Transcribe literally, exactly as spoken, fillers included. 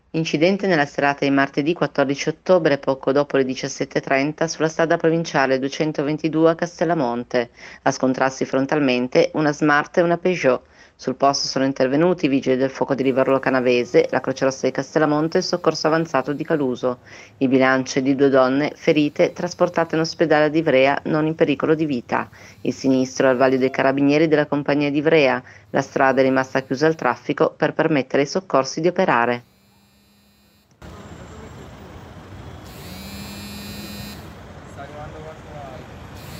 Incidente nella serata di martedì quattordici ottobre, poco dopo le diciassette e trenta, sulla strada provinciale duecentoventidue a Castellamonte. A scontrarsi frontalmente una Smart e una Peugeot. Sul posto sono intervenuti i vigili del fuoco di Livorno Canavese, la Croce Rossa di Castellamonte e il soccorso avanzato di Caluso. Il bilancio è di due donne ferite trasportate in ospedale di Ivrea non in pericolo di vita. Il sinistro è al vaglio dei carabinieri della compagnia di Ivrea. La strada è rimasta chiusa al traffico per permettere ai soccorsi di operare. Sta arrivando qualcun altro.